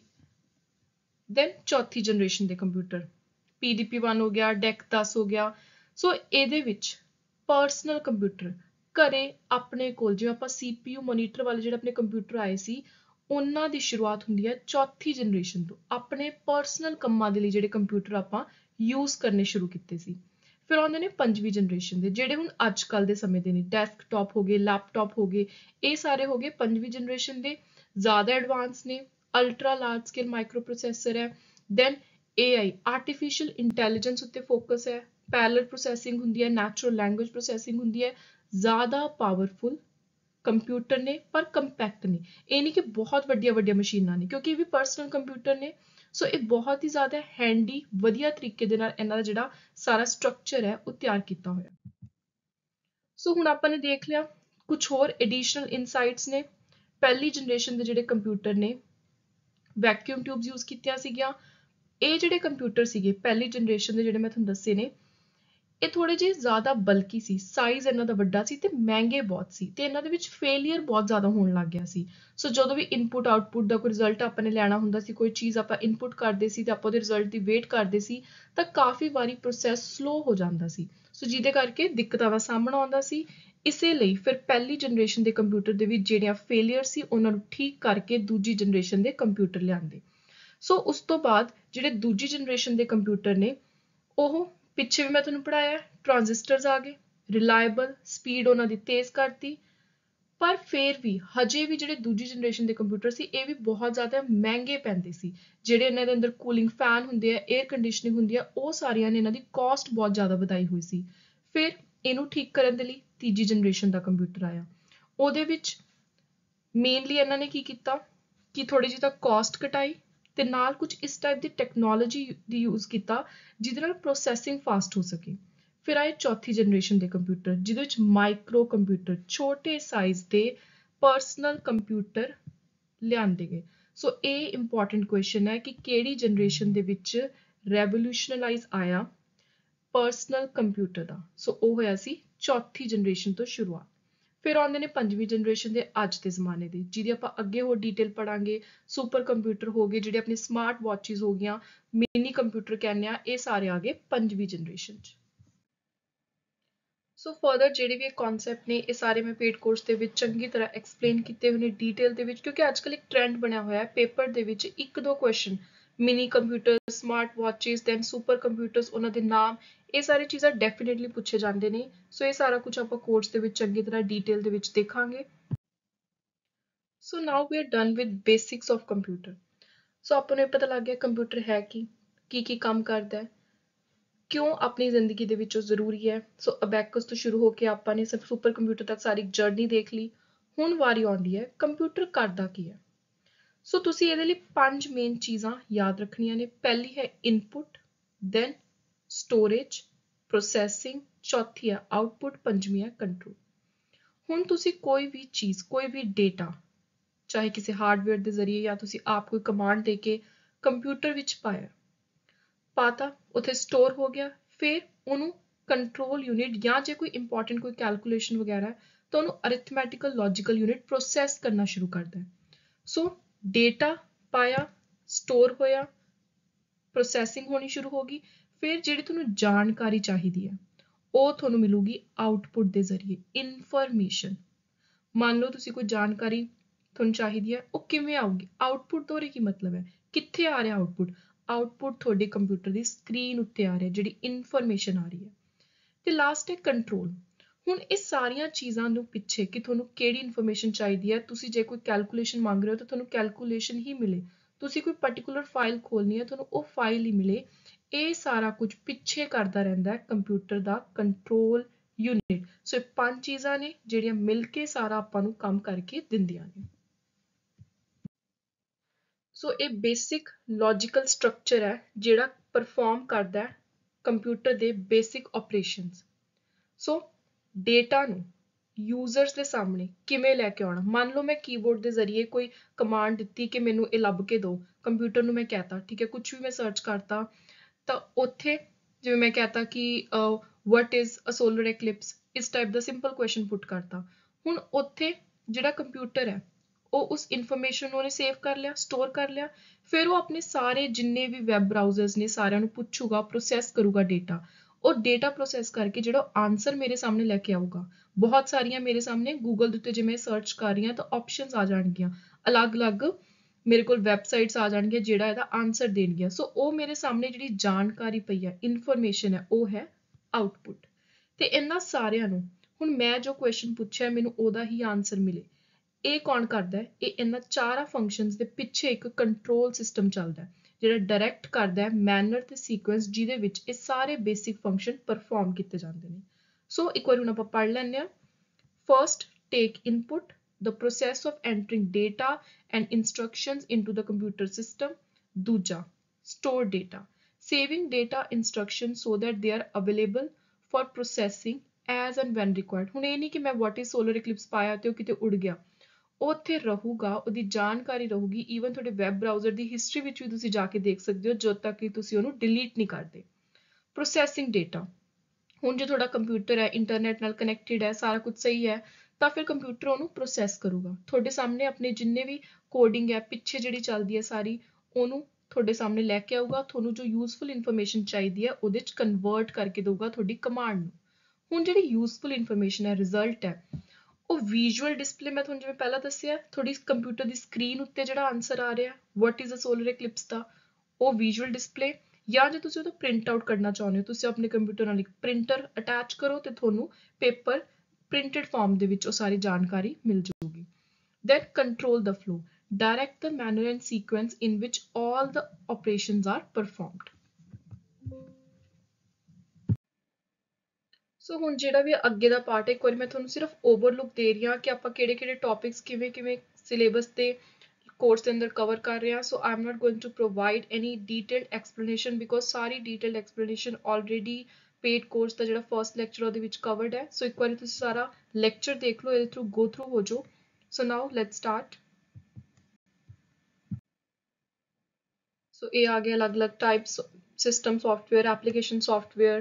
ਦੈਨ ਚੌਥੀ ਜਨਰੇਸ਼ਨ ਦੇ ਕੰਪਿਊਟਰ, PDP-1 ਹੋ ਗਿਆ, DEC 10 ਹੋ ਗਿਆ। ਸੋ ਇਹਦੇ ਵਿੱਚ ਪਰਸਨਲ ਕੰਪਿਊਟਰ ਘਰੇ ਆਪਣੇ ਕੋਲ, ਜਿਵੇਂ ਆਪਾਂ CPU ਮੋਨੀਟਰ ਵਾਲੇ ਜਿਹੜੇ ਆਪਣੇ ਕੰਪਿਊਟਰ ਆਏ ਸੀ, ਉਹਨਾਂ ਦੀ ਸ਼ੁਰੂਆਤ ਹੁੰਦੀ ਹੈ ਚੌਥੀ ਜਨਰੇਸ਼ਨ ਤੋਂ। ਆਪਣੇ ਪਰਸਨਲ ਕੰਮਾਂ ਦੇ ਲਈ ਜਿਹੜੇ ਕੰਪਿਊਟਰ ਆਪਾਂ ਯੂਜ਼ ਕਰਨੇ ਸ਼ੁਰੂ ਕੀਤੇ ਸੀ। ਫਿਰ ਆਉਂਦੇ ਨੇ ਪੰਜਵੀਂ ਜਨਰੇਸ਼ਨ ਦੇ, ਜਿਹੜੇ ਹੁਣ ਅੱਜ ਕੱਲ੍ਹ ਦੇ ਸਮੇਂ ਦੇ ਨੇ, ਡੈਸਕਟਾਪ ਹੋ ਗਏ, ਲੈਪਟਾਪ ਹੋ ਗਏ, ਇਹ ਸਾਰੇ ਹੋ ਗਏ ਪੰਜਵੀਂ ਜਨਰੇਸ਼ਨ ਦੇ, ਜ਼ਿਆਦਾ ਐਡਵਾਂਸ ਨੇ, ultra large scale micro processor ਹੈ। ਦੈਨ AI ਆਰਟੀਫਿਸ਼ੀਅਲ ਇੰਟੈਲੀਜੈਂਸ ਉੱਤੇ ਫੋਕਸ ਹੈ, ਪੈਰਲਲ ਪ੍ਰੋਸੈਸਿੰਗ ਹੁੰਦੀ ਹੈ, ਨੈਚੁਰਲ ਲੈਂਗੁਏਜ ਪ੍ਰੋਸੈਸਿੰਗ ਹੁੰਦੀ ਹੈ। ਜ਼ਿਆਦਾ ਪਾਵਰਫੁਲ ਕੰਪਿਊਟਰ ਨੇ ਪਰ ਕੰਪੈਕਟ ਨੇ, ਇਹ ਨਹੀਂ ਕਿ ਬਹੁਤ ਵੱਡੀਆਂ ਮਸ਼ੀਨਾਂ ਨੇ, ਕਿਉਂਕਿ ਇਹ ਵੀ ਪਰਸਨਲ ਕੰਪਿਊਟਰ ਨੇ। ਸੋ ਇਹ ਬਹੁਤ ਹੀ ਜ਼ਿਆਦਾ ਹੈਂਡੀ, ਵਧੀਆ ਤਰੀਕੇ ਦੇ ਨਾਲ ਇਹਨਾਂ ਦਾ ਜਿਹੜਾ ਸਾਰਾ ਸਟਰਕਚਰ ਹੈ ਉਹ ਤਿਆਰ ਕੀਤਾ ਹੋਇਆ। ਸੋ ਹੁਣ ਆਪਾਂ ਨੇ ਦੇਖ ਲਿਆ ਕੁਝ ਹੋਰ ਐਡੀਸ਼ਨਲ ਇਨਸਾਈਟਸ ਨੇ। ਪਹਿਲੀ ਜਨਰੇਸ਼ਨ ਦੇ ਜਿਹੜੇ ਕੰਪਿਊਟਰ ਨੇ ਵੈਕਿਊਮ ਟਿਊਬਸ ਯੂਜ਼ ਕੀਤੀਆਂ ਸੀਗੀਆਂ। ਇਹ ਜਿਹੜੇ ਕੰਪਿਊਟਰ ਸੀਗੇ ਪਹਿਲੀ ਜਨਰੇਸ਼ਨ ਦੇ, ਜਿਹੜੇ ਮੈਂ ਤੁਹਾਨੂੰ ਦੱਸੇ ਨੇ, ਇਹ ਥੋੜੇ ਜਿਹੇ ਜ਼ਿਆਦਾ ਬਲਕੀ ਸੀ, ਸਾਈਜ਼ ਇਹਨਾਂ ਦਾ ਵੱਡਾ ਸੀ ਤੇ ਮਹਿੰਗੇ ਬਹੁਤ ਸੀ, ਤੇ ਇਹਨਾਂ ਦੇ ਵਿੱਚ ਫੇਲੀਅਰ ਬਹੁਤ ਜ਼ਿਆਦਾ ਹੋਣ ਲੱਗ ਗਿਆ ਸੀ। ਸੋ ਜਦੋਂ ਵੀ ਇਨਪੁਟ ਆਊਟਪੁੱਟ ਦਾ ਕੋਈ ਰਿਜ਼ਲਟ ਆਪਾਂ ਨੇ ਲੈਣਾ ਹੁੰਦਾ ਸੀ, ਕੋਈ ਚੀਜ਼ ਆਪਾਂ ਇਨਪੁਟ ਕਰਦੇ ਸੀ ਤੇ ਆਪਾਂ ਉਹਦੇ ਰਿਜ਼ਲਟ ਦੀ ਵੇਟ ਕਰਦੇ ਸੀ, ਤਾਂ ਕਾਫੀ ਵਾਰੀ ਪ੍ਰੋਸੈਸ ਸਲੋ ਹੋ ਜਾਂਦਾ ਸੀ। ਸੋ ਜਿਹਦੇ ਕਰਕੇ ਦਿੱਕਤਾਂ ਦਾ ਸਾਹਮਣਾ ਆਉਂਦਾ ਸੀ। ਇਸੇ ਲਈ ਫਿਰ ਪਹਿਲੀ ਜਨਰੇਸ਼ਨ ਦੇ ਕੰਪਿਊਟਰ ਦੇ ਵਿੱਚ ਜਿਹੜੀਆਂ ਫੇਲੀਅਰ ਸੀ ਉਹਨਾਂ ਨੂੰ ਠੀਕ ਕਰਕੇ ਦੂਜੀ ਜਨਰੇਸ਼ਨ ਦੇ ਕੰਪਿਊਟਰ ਲਿਆਂਦੇ। ਸੋ ਉਸ ਤੋਂ ਬਾਅਦ ਜਿਹੜੇ ਦੂਜੀ ਜਨਰੇਸ਼ਨ ਦੇ ਕੰਪਿਊਟਰ ਨੇ, ਉਹ ਪਿੱਛੇ ਵੀ ਮੈਂ ਤੁਹਾਨੂੰ ਪੜ੍ਹਾਇਆ, ਟ੍ਰਾਂਜ਼ਿਸਟਰਸ ਆ ਗਏ, ਰਿਲਾਇਬਲ, ਸਪੀਡ ਉਹਨਾਂ ਦੀ ਤੇਜ਼ ਕਰਤੀ। ਪਰ ਫਿਰ ਵੀ ਹਜੇ ਵੀ ਜਿਹੜੇ ਦੂਜੀ ਜਨਰੇਸ਼ਨ ਦੇ ਕੰਪਿਊਟਰ ਸੀ, ਇਹ ਵੀ ਬਹੁਤ ਜ਼ਿਆਦਾ ਮਹਿੰਗੇ ਪੈਂਦੇ ਸੀ। ਜਿਹੜੇ ਇਹਨਾਂ ਦੇ ਅੰਦਰ ਕੂਲਿੰਗ ਫੈਨ ਹੁੰਦੇ ਆ, 에ਅਰ ਕੰਡੀਸ਼ਨਿੰਗ ਹੁੰਦੀ ਆ, ਉਹ ਸਾਰੀਆਂ ਨੇ ਇਹਨਾਂ ਦੀ ਕਾਸਟ ਬਹੁਤ ਜ਼ਿਆਦਾ ਵਧਾਈ ਹੋਈ ਸੀ। ਫਿਰ ਇਹਨੂੰ ਠੀਕ ਕਰਨ ਦੇ ਲਈ ਤੀਜੀ ਜਨਰੇਸ਼ਨ ਦਾ ਕੰਪਿਊਟਰ ਆਇਆ। ਉਹਦੇ ਵਿੱਚ ਮੇਨਲੀ ਇਹਨਾਂ ਨੇ ਕੀ ਕੀਤਾ ਕਿ ਥੋੜੀ ਜਿਹੀ ਤਾਂ ਕਾਸਟ ਘਟਾਈ ਤੇ ਨਾਲ ਕੁਝ ਇਸ ਟਾਈਪ ਦੀ ਟੈਕਨੋਲੋਜੀ ਦੀ ਯੂਜ਼ ਕੀਤਾ ਜਿਹਦੇ ਨਾਲ ਪ੍ਰੋਸੈਸਿੰਗ ਫਾਸਟ ਹੋ ਸਕੇ। ਫਿਰ ਆਏ ਚੌਥੀ ਜਨਰੇਸ਼ਨ ਦੇ ਕੰਪਿਊਟਰ, ਜਿਹਦੇ ਵਿੱਚ ਮਾਈਕਰੋ ਕੰਪਿਊਟਰ, ਛੋਟੇ ਸਾਈਜ਼ ਦੇ ਪਰਸਨਲ ਕੰਪਿਊਟਰ ਲਿਆਂਦੇ ਗਏ। ਸੋ ਇਹ ਇੰਪੋਰਟੈਂਟ ਕੁਐਸਚਨ ਹੈ ਕਿ ਕਿਹੜੀ ਜਨਰੇਸ਼ਨ ਦੇ ਵਿੱਚ ਰੈਵੋਲੂਸ਼ਨਲਾਈਜ਼ ਆਇਆ ਪਰਸਨਲ ਕੰਪਿਊਟਰ ਦਾ। ਸੋ ਉਹ ਹੋਇਆ ਸੀ ਚੌਥੀ ਜਨਰੇਸ਼ਨ ਤੋਂ ਸ਼ੁਰੂਆਤ। ਫਿਰ ਆਉਂਦੇ ਨੇ ਪੰਜਵੀਂ ਜਨਰੇਸ਼ਨ ਦੇ ਅੱਜ ਦੇ ਜ਼ਮਾਨੇ ਦੇ, ਜਿਹਦੀ ਆਪਾਂ ਅੱਗੇ ਹੋਰ ਡੀਟੇਲ ਪੜਾਂਗੇ। ਸੁਪਰ ਕੰਪਿਊਟਰ ਹੋ ਗਏ, ਜਿਹੜੇ ਆਪਣੀ ਸਮਾਰਟ ਵਾਚਿਸ ਹੋ ਗਈਆਂ, ਮਿਨੀ ਕੰਪਿਊਟਰ ਕਹਿੰਦੇ ਆ, ਇਹ ਸਾਰੇ ਆ ਗਏ ਪੰਜਵੀਂ ਜਨਰੇਸ਼ਨ 'ਚ। ਸੋ ਫਰਦਰ ਜਿਹੜੇ ਵੀ ਇਹ ਕਨਸੈਪਟ ਨੇ, ਇਹ ਸਾਰੇ ਮੈਂ ਪੇਡ ਕੋਰਸ ਦੇ ਵਿੱਚ ਚੰਗੀ ਤਰ੍ਹਾਂ ਐਕਸਪਲੇਨ ਕੀਤੇ ਹੋਏ ਨੇ ਡੀਟੇਲ ਦੇ ਵਿੱਚ, ਕਿਉਂਕਿ ਅੱਜ ਕੱਲ੍ਹ ਇੱਕ ਟ੍ਰੈਂਡ ਬਣਿਆ ਹੋਇਆ ਹੈ ਪੇਪਰ ਦੇ ਵਿੱਚ 1-2 question mini computer, smart watches, then super computers, ਉਹਨਾਂ ਦੇ ਨਾਮ, ਇਹ ਸਾਰੀ ਚੀਜ਼ਾਂ ਡੈਫੀਨੇਟਲੀ ਪੁੱਛੇ ਜਾਂਦੇ ਨੇ। ਸੋ ਇਹ ਸਾਰਾ ਕੁਝ ਆਪਾਂ ਕੋਰਸ ਦੇ ਵਿੱਚ ਚੰਗੀ ਤਰ੍ਹਾਂ ਡੀਟੇਲ ਦੇ ਵਿੱਚ ਦੇਖਾਂਗੇ। So now we are done with basics of computer. So ਆਪਾਂ ਨੂੰ ਇਹ ਪਤਾ ਲੱਗ ਗਿਆ ਕੰਪਿਊਟਰ ਹੈ ਕੀ ਕੰਮ ਕਰਦਾ ਹੈ, ਕਿਉਂ ਆਪਣੀ ਜ਼ਿੰਦਗੀ ਦੇ ਵਿੱਚ ਉਹ ਜ਼ਰੂਰੀ ਹੈ। ਸੋ ਅਬੈਕਸ ਤੋਂ ਸ਼ੁਰੂ ਹੋ ਕੇ ਆਪਾਂ ਨੇ ਸਿਰਫ ਸੁਪਰ ਕੰਪਿਊਟਰ ਤੱਕ ਸਾਰੀ ਜਰਨੀ ਦੇਖ ਲਈ। ਹੁਣ ਵਾਰੀ ਆਉਂਦੀ ਹੈ ਕੰਪਿਊਟਰ ਕਰਦਾ ਕੀ ਹੈ। ਸੋ ਤੁਸੀਂ ਇਹਦੇ ਲਈ 5 ਮੇਨ ਚੀਜ਼ਾਂ ਯਾਦ ਰੱਖਣੀਆਂ ਨੇ। ਪਹਿਲੀ ਹੈ ਇਨਪੁਟ, ਦੈਨ ਸਟੋਰੇਜ, ਪ੍ਰੋਸੈਸਿੰਗ, ਚੌਥੀ ਹੈ ਆਊਟਪੁੱਟ, ਪੰਜਵੀਂ ਹੈ ਕੰਟਰੋਲ। ਹੁਣ ਤੁਸੀਂ ਕੋਈ ਵੀ ਚੀਜ਼, ਕੋਈ ਵੀ ਡੇਟਾ, ਚਾਹੇ ਕਿਸੇ ਹਾਰਡਵੇਅਰ ਦੇ ਜ਼ਰੀਏ ਜਾਂ ਤੁਸੀਂ ਆਪ ਕੋਈ ਕਮਾਂਡ ਦੇ ਕੇ ਕੰਪਿਊਟਰ ਵਿੱਚ ਪਾਤਾ, ਉੱਥੇ ਸਟੋਰ ਹੋ ਗਿਆ। ਫਿਰ ਉਹਨੂੰ ਕੰਟਰੋਲ ਯੂਨਿਟ ਜਾਂ ਜੇ ਕੋਈ ਇੰਪੋਰਟੈਂਟ ਕੋਈ ਕੈਲਕੂਲੇਸ਼ਨ ਵਗੈਰਾ ਹੈ ਤਾਂ ਉਹਨੂੰ ਅਰਿਥਮੈਟਿਕਲ ਲੌਜੀਕਲ ਯੂਨਿਟ ਪ੍ਰੋਸੈਸ ਕਰਨਾ ਸ਼ੁਰੂ ਕਰਦਾ ਹੈ। ਸੋ ਡੇਟਾ ਪਾਇਆ, ਸਟੋਰ ਹੋਇਆ, ਪ੍ਰੋਸੈਸਿੰਗ ਹੋਣੀ ਸ਼ੁਰੂ ਹੋ ਗਈ, ਫਿਰ ਜਿਹੜੀ ਤੁਹਾਨੂੰ ਜਾਣਕਾਰੀ ਚਾਹੀਦੀ ਹੈ ਉਹ ਤੁਹਾਨੂੰ ਮਿਲੂਗੀ ਆਊਟਪੁੱਟ ਦੇ ਜ਼ਰੀਏ, ਇਨਫੋਰਮੇਸ਼ਨ। ਮੰਨ ਲਓ ਤੁਸੀਂ ਕੋਈ ਜਾਣਕਾਰੀ ਤੁਹਾਨੂੰ ਚਾਹੀਦੀ ਹੈ, ਉਹ ਕਿਵੇਂ ਆਊਗੀ? ਆਊਟਪੁੱਟ ਤੋਂ ਕੀ ਮਤਲਬ ਹੈ? ਕਿੱਥੇ ਆ ਰਿਹਾ ਆਊਟਪੁੱਟ? ਆਊਟਪੁੱਟ ਤੁਹਾਡੇ ਕੰਪਿਊਟਰ ਦੀ ਸਕਰੀਨ ਉੱਤੇ ਆ ਰਿਹਾ, ਜਿਹੜੀ ਇਨਫੋਰਮੇਸ਼ਨ ਆ ਰਹੀ ਹੈ। ਤੇ ਲਾਸਟ ਹੈ ਕੰਟਰੋਲ। ਹੁਣ ਇਹ ਸਾਰੀਆਂ ਚੀਜ਼ਾਂ ਨੂੰ ਪਿੱਛੇ ਕਿ ਤੁਹਾਨੂੰ ਕਿਹੜੀ ਇਨਫੋਰਮੇਸ਼ਨ ਚਾਹੀਦੀ ਹੈ, ਤੁਸੀਂ ਜੇ ਕੋਈ ਕੈਲਕੂਲੇਸ਼ਨ ਮੰਗ ਰਹੇ ਹੋ ਤਾਂ ਤੁਹਾਨੂੰ ਕੈਲਕੂਲੇਸ਼ਨ ਹੀ ਮਿਲੇ, ਤੁਸੀਂ ਕੋਈ ਪਾਰਟਿਕੂਲਰ ਫਾਈਲ ਖੋਲਣੀ ਹੈ ਤੁਹਾਨੂੰ ਉਹ ਫਾਈਲ ਹੀ ਮਿਲੇ, ਇਹ ਸਾਰਾ ਕੁਝ ਪਿੱਛੇ ਕਰਦਾ ਰਹਿੰਦਾ ਹੈ ਕੰਪਿਊਟਰ ਦਾ ਕੰਟਰੋਲ ਯੂਨਿਟ। ਸੋ ਇਹ 5 ਚੀਜ਼ਾਂ ਨੇ ਜਿਹੜੀਆਂ ਮਿਲ ਕੇ ਸਾਰਾ ਆਪਾਂ ਨੂੰ ਕੰਮ ਕਰਕੇ ਦਿੰਦੀਆਂ ਨੇ। ਸੋ ਇਹ ਬੇਸਿਕ ਲੌਜੀਕਲ ਸਟਰਕਚਰ ਹੈ ਜਿਹੜਾ ਪਰਫਾਰਮ ਕਰਦਾ ਹੈ ਕੰਪਿਊਟਰ ਦੇ ਬੇਸਿਕ ਆਪਰੇਸ਼ਨਸ। ਸੋ ਡੇਟਾ ਨੂੰ ਯੂਜ਼ਰਸ ਦੇ ਸਾਹਮਣੇ ਕਿਵੇਂ ਲੈ ਕੇ ਆਉਣਾ? ਮੰਨ ਲਓ ਮੈਂ ਕੀਬੋਰਡ ਦੇ ਜ਼ਰੀਏ ਕੋਈ ਕਮਾਂਡ ਦਿੱਤੀ ਕਿ ਮੈਨੂੰ ਇਹ ਲੱਭ ਕੇ ਦਿਓ, ਕੰਪਿਊਟਰ ਨੂੰ ਮੈਂ ਕਹਤਾ ਠੀਕ ਹੈ, ਕੁਝ ਵੀ ਮੈਂ ਸਰਚ ਕਰਤਾ ਤਾਂ ਉੱਥੇ ਜਿਵੇਂ ਮੈਂ ਕਹਤਾ ਕਿ what is a solar eclipse, ਇਸ ਟਾਈਪ ਦਾ ਸਿੰਪਲ ਕੁਐਸਚਨ ਪੁੱਟ ਕਰਤਾ। ਹੁਣ ਉੱਥੇ ਜਿਹੜਾ ਕੰਪਿਊਟਰ ਹੈ ਉਹ ਉਸ ਇਨਫੋਰਮੇਸ਼ਨ ਨੂੰ ਉਹਨੇ ਸੇਵ ਕਰ ਲਿਆ, ਸਟੋਰ ਕਰ ਲਿਆ, ਫਿਰ ਉਹ ਆਪਣੇ ਸਾਰੇ ਜਿੰਨੇ ਵੀ ਵੈਬ ਬਰਾਊਜ਼ਰਸ ਨੇ ਸਾਰਿਆਂ ਨੂੰ ਪੁੱਛੂਗਾ, ਪ੍ਰੋਸੈਸ ਕਰੂਗਾ ਡੇਟਾ। ਉਹ ਡੇਟਾ ਪ੍ਰੋਸੈਸ ਕਰਕੇ ਜਿਹੜਾ ਆਨਸਰ ਮੇਰੇ ਸਾਹਮਣੇ ਲੈ ਕੇ ਆਊਗਾ, ਬਹੁਤ ਸਾਰੀਆਂ ਮੇਰੇ ਸਾਹਮਣੇ ਗੂਗਲ ਦੇ ਉੱਤੇ ਜਿਵੇਂ ਸਰਚ ਕਰ ਰਹੀ ਹਾਂ ਤਾਂ ਆਪਸ਼ਨਸ ਆ ਜਾਣਗੀਆਂ, ਅਲੱਗ-ਅਲੱਗ ਮੇਰੇ ਕੋਲ ਵੈਬਸਾਈਟਸ ਆ ਜਾਣਗੀਆਂ ਜਿਹੜਾ ਇਹਦਾ ਆਨਸਰ ਦੇਣਗੀਆਂ। ਸੋ ਉਹ ਮੇਰੇ ਸਾਹਮਣੇ ਜਿਹੜੀ ਜਾਣਕਾਰੀ ਪਈ ਹੈ, ਇਨਫੋਰਮੇਸ਼ਨ ਹੈ, ਉਹ ਹੈ ਆਊਟਪੁੱਟ। ਤੇ ਇਹਨਾਂ ਸਾਰਿਆਂ ਨੂੰ ਹੁਣ ਮੈਂ ਜੋ ਕੁਐਸਚਨ ਪੁੱਛਿਆ ਮੈਨੂੰ ਉਹਦਾ ਹੀ ਆਨਸਰ ਮਿਲੇ, ਇਹ ਕੌਣ ਕਰਦਾ ਹੈ? ਇਹ ਇਹਨਾਂ ਚਾਰਾਂ ਫੰਕਸ਼ਨਸ ਦੇ ਪਿੱਛੇ ਇੱਕ ਕੰਟਰੋਲ ਸਿਸਟਮ ਚੱਲਦਾ ਹੈ ਜਿਹੜਾ ਡਾਇਰੈਕਟ ਕਰਦਾ ਹੈ ਮੈਨਰ ਤੇ ਸੀਕੁਐਂਸ ਜਿਹਦੇ ਵਿੱਚ ਇਹ ਸਾਰੇ ਬੇਸਿਕ ਫੰਕਸ਼ਨ ਪਰਫਾਰਮ ਕੀਤੇ ਜਾਂਦੇ ਨੇ। ਸੋ ਇੱਕ ਵਾਰ ਹੁਣ ਆਪਾਂ ਪੜ੍ਹ ਲੈਂਦੇ ਹਾਂ। First, take input, the process of entering data and instructions into the computer system. ਦੂਜਾ, store data, saving data instructions so that they are available for processing as and when required। ਹੁਣ ਇਹ ਨਹੀਂ ਕਿ ਮੈਂ what is solar eclipse ਪਾਇਆ ਤੇ ਉਹ ਕਿਤੇ ਉੱਡ ਗਿਆ, ਉਹ ਉੱਥੇ ਰਹੂਗਾ, ਉਹਦੀ ਜਾਣਕਾਰੀ ਰਹੂਗੀ। ਈਵਨ ਤੁਹਾਡੇ ਵੈਬ ਬਰਾਊਜ਼ਰ ਦੀ ਹਿਸਟਰੀ ਵਿੱਚ ਵੀ ਤੁਸੀਂ ਜਾ ਕੇ ਦੇਖ ਸਕਦੇ ਹੋ ਜਦੋਂ ਤੱਕ ਕਿ ਤੁਸੀਂ ਉਹਨੂੰ ਡਿਲੀਟ ਨਹੀਂ ਕਰਦੇ। ਪ੍ਰੋਸੈਸਿੰਗ ਡੇਟਾ, ਹੁਣ ਜੇ ਤੁਹਾਡਾ ਕੰਪਿਊਟਰ ਹੈ, ਇੰਟਰਨੈਟ ਨਾਲ ਕਨੈਕਟਡ ਹੈ, ਸਾਰਾ ਕੁਝ ਸਹੀ ਹੈ, ਤਾਂ ਫਿਰ ਕੰਪਿਊਟਰ ਉਹਨੂੰ ਪ੍ਰੋਸੈਸ ਕਰੂਗਾ। ਤੁਹਾਡੇ ਸਾਹਮਣੇ ਆਪਣੇ ਜਿੰਨੇ ਵੀ ਕੋਡਿੰਗ ਹੈ ਪਿੱਛੇ ਜਿਹੜੀ ਚੱਲਦੀ ਹੈ ਸਾਰੀ, ਉਹਨੂੰ ਤੁਹਾਡੇ ਸਾਹਮਣੇ ਲੈ ਕੇ ਆਊਗਾ, ਤੁਹਾਨੂੰ ਜੋ ਯੂਜ਼ਫੁਲ ਇਨਫੋਰਮੇਸ਼ਨ ਚਾਹੀਦੀ ਹੈ ਉਹਦੇ 'ਚ ਕਨਵਰਟ ਕਰਕੇ ਦੇਊਗਾ ਤੁਹਾਡੀ ਕਮਾਂਡ ਨੂੰ। ਹੁਣ ਜਿਹੜੀ ਯੂਜ਼ਫੁਲ ਇਨਫੋਰਮੇਸ਼ਨ ਹੈ, ਰਿਜ਼ਲਟ ਹੈ, ਉਹ ਵਿਜ਼ੂਅਲ ਡਿਸਪਲੇ ਮੈਂ ਤੁਹਾਨੂੰ ਜਿਵੇਂ ਪਹਿਲਾਂ ਦੱਸਿਆ, ਤੁਹਾਡੀ ਕੰਪਿਊਟਰ ਦੀ ਸਕਰੀਨ ਉੱਤੇ ਜਿਹੜਾ ਆਨਸਰ ਆ ਰਿਹਾ what is a solar eclipse ਦਾ, ਉਹ ਵਿਜ਼ੂਅਲ ਡਿਸਪਲੇ। ਜਾਂ ਜੇ ਤੁਸੀਂ ਉਹਦਾ ਪ੍ਰਿੰਟ ਆਊਟ ਕਰਨਾ ਚਾਹੁੰਦੇ ਹੋ, ਤੁਸੀਂ ਆਪਣੇ ਕੰਪਿਊਟਰ ਨਾਲ ਇੱਕ ਪ੍ਰਿੰਟਰ ਅਟੈਚ ਕਰੋ ਤੇ ਤੁਹਾਨੂੰ ਪੇਪਰ ਪ੍ਰਿੰਟਡ ਫਾਰਮ ਦੇ ਵਿੱਚ ਉਹ ਸਾਰੀ ਜਾਣਕਾਰੀ ਮਿਲ ਜਾਊਗੀ। Then control the flow, direct the manner and sequence in which all the operations are performed। ਸੋ ਹੁਣ ਜਿਹੜਾ ਵੀ ਅੱਗੇ ਦਾ ਪਾਰਟ ਹੈ, ਇੱਕ ਵਾਰੀ ਮੈਂ ਤੁਹਾਨੂੰ ਸਿਰਫ ਓਵਰਲੁੱਕ ਦੇ ਰਹੀ ਹਾਂ ਕਿ ਆਪਾਂ ਕਿਹੜੇ-ਕਿਹੜੇ ਟੌਪਿਕਸ ਕਿਵੇਂ-ਕਿਵੇਂ ਸਿਲੇਬਸ ਤੇ ਕੋਰਸ ਦੇ ਅੰਦਰ ਕਵਰ ਕਰ ਰਹੇ ਹਾਂ। So I am not going to provide any detailed explanation because ਸਾਰੀ detailed explanation already paid course ਦਾ ਜਿਹੜਾ ਫਰਸਟ ਲੈਕਚਰ ਉਹਦੇ ਵਿੱਚ ਕਵਰਡ ਹੈ। ਸੋ ਇੱਕ ਵਾਰੀ ਤੁਸੀਂ ਸਾਰਾ ਲੈਕਚਰ ਦੇਖ ਲਓ, ਇਹਦੇ ਥਰੂ ਗੋ ਥਰੂ ਹੋ ਜਾਓ। ਸੋ ਨਾਓ ਲੈਟਸ ਸਟਾਰਟ। ਸੋ ਇਹ ਆ ਗਏ ਅਲੱਗ-ਅਲੱਗ types, system software, application software.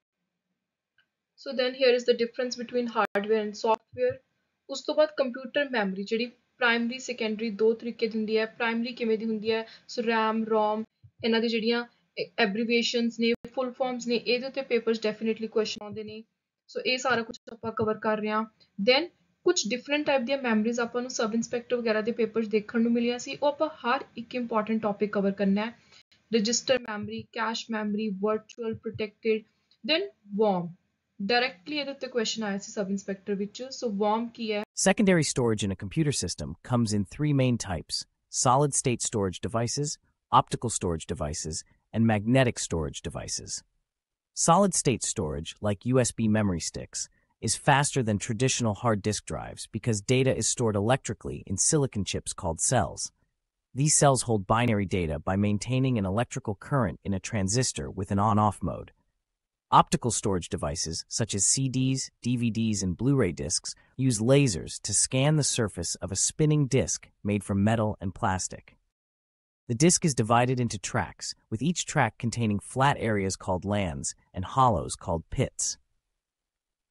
So then here is the difference between hardware and software। ਉਸ ਤੋਂ ਬਾਅਦ ਕੰਪਿਊਟਰ ਮੈਮਰੀ ਜਿਹੜੀ ਪ੍ਰਾਇਮਰੀ ਸੈਕੰਡਰੀ ਦੋ ਤਰੀਕੇ ਦੀ ਹੁੰਦੀ ਹੈ। ਪ੍ਰਾਇਮਰੀ ਕਿਵੇਂ ਦੀ ਹੁੰਦੀ ਹੈ? ਸੋ RAM, ROM, ਇਹਨਾਂ ਦੀ ਜਿਹੜੀਆਂ ਐਬਰੀਵੇਸ਼ਨਸ ਨੇ, ਫੁੱਲ ਫਾਰਮਸ ਨੇ, ਇਹਦੇ ਉੱਤੇ ਪੇਪਰਸ ਡੈਫੀਨੇਟਲੀ ਕੁਐਸਚਨ ਆਉਂਦੇ ਨੇ। ਸੋ ਇਹ ਸਾਰਾ ਕੁਝ ਆਪਾਂ ਕਵਰ ਕਰ ਰਹੇ ਹਾਂ। ਦੈਨ ਕੁਝ ਡਿਫਰੈਂਟ ਟਾਈਪ ਦੀਆਂ ਮੈਮਰੀਜ਼ ਆਪਾਂ ਨੂੰ ਸਬ ਇੰਸਪੈਕਟਰ ਵਗੈਰਾ ਦੇ ਪੇਪਰਸ ਦੇਖਣ ਨੂੰ ਮਿਲੀਆਂ ਸੀ, ਉਹ ਆਪਾਂ ਹਰ ਇੱਕ ਇੰਪੋਰਟੈਂਟ ਟੌਪਿਕ ਕਵਰ ਕਰਨਾ ਹੈ। Register memory, cache memory, virtual, protected. Then WORM, directly ਇਹਦੇ ਉੱਤੇ ਕੁਐਸਚਨ ਆਇਆ ਸੀ ਸਬ ਇੰਸਪੈਕਟਰ ਵਿੱਚ। ਸੋ WORM ਕੀ ਹੈ? Secondary storage in a computer system comes in three main types: solid-state storage devices, optical storage devices, and magnetic storage devices. Solid-state storage, like USB memory sticks, is faster than traditional hard disk drives because data is stored electrically in silicon chips called cells. These cells hold binary data by maintaining an electrical current in a transistor with an on-off mode. Optical storage devices, such as CDs, DVDs, and Blu-ray discs, use lasers to scan the surface of a spinning disc made from metal and plastic. The disc is divided into tracks, with each track containing flat areas called lands and hollows called pits.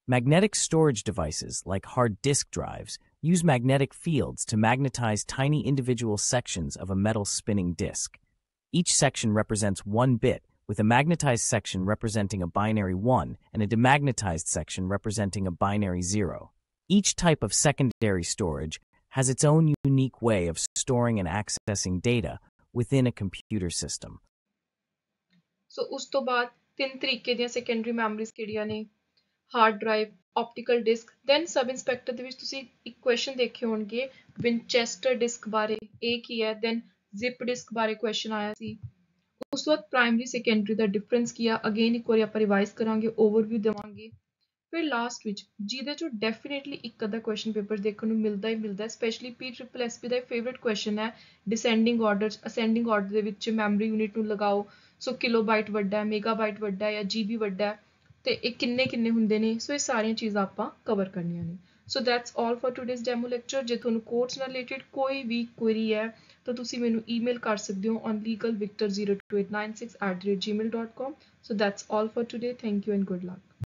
Magnetic storage devices, like hard disk drives, use magnetic fields to magnetize tiny individual sections of a metal spinning disk. Each section represents one bit, with a magnetized section representing a binary 1 and a demagnetized section representing a binary 0. Each type of secondary storage has its own unique way of storing and accessing data within a computer system. ਸੋ ਉਸ ਤੋਂ ਬਾਅਦ ਤਿੰਨ ਤਰੀਕੇ ਦੀਆਂ secondary memories ਕਿਹੜੀਆਂ ਨੇ? Hard drive, optical disc, then sub inspector ਦੇ ਵਿੱਚ ਤੁਸੀਂ ਇੱਕ ਕੁਐਸਚਨ ਦੇਖੇ ਹੋਣਗੇ ਵਿਨਚੈਸਟਰ ਡਿਸਕ ਬਾਰੇ, ਇਹ ਕੀ ਹੈ? ਦੈਨ ਜ਼ਿਪ ਡਿਸਕ ਬਾਰੇ ਕੁਐਸਚਨ ਆਇਆ ਸੀ। ਉਸ ਤੋਂ ਬਾਅਦ ਪ੍ਰਾਇਮਰੀ ਸੈਕੰਡਰੀ ਦਾ ਡਿਫਰੈਂਸ ਕੀ ਆ, ਅਗੇਨ ਇੱਕ ਵਾਰੀ ਆਪਾਂ ਰਿਵਾਈਜ਼ ਕਰਾਂਗੇ, ਓਵਰਵਿਊ ਦੇਵਾਂਗੇ। ਫਿਰ ਲਾਸਟ ਵਿੱਚ ਜਿਹਦੇ ਚੋਂ ਡੈਫੀਨੇਟਲੀ ਇੱਕ ਅੱਧਾ ਕੁਐਸਚਨ ਪੇਪਰ ਦੇਖਣ ਨੂੰ ਮਿਲਦਾ ਹੀ ਮਿਲਦਾ, ਸਪੈਸ਼ਲੀ PSSB ਦਾ ਫੇਵਰਟ ਕੁਐਸਚਨ ਹੈ ਡਿਸੈਂਡਿੰਗ ਆਰਡਰ, ਅਸੈਂਡਿੰਗ ਆਰਡਰ ਦੇ ਵਿੱਚ ਮੈਮਰੀ ਯੂਨਿਟ ਨੂੰ ਲਗਾਓ। ਸੋ ਕਿਲੋਬਾਈਟ ਵੱਡਾ ਹੈ, ਮੇਗਾਬਾਈਟ ਵੱਡਾ ਹੈ ਜਾਂ GB ਵੱਡਾ ਹੈ, ਤੇ ਇਹ ਕਿੰਨੇ ਕਿੰਨੇ ਹੁੰਦੇ ਨੇ। ਸੋ ਇਹ ਸਾਰੀਆਂ ਚੀਜ਼ਾਂ ਆਪਾਂ ਕਵਰ ਕਰਨੀਆਂ ਨੇ। So that's all for today's demo lecture. ਜੇ ਤੁਹਾਨੂੰ ਕੋਰਸ ਨਾਲ ਰਿਲੇਟਡ ਕੋਈ ਵੀ ਕੁਐਰੀ ਹੈ ਤਾਂ ਤੁਸੀਂ ਮੈਨੂੰ ਈਮੇਲ ਕਰ ਸਕਦੇ ਹੋ on legalvictor02896@gmail.com. So that's all for today. Thank you and good luck.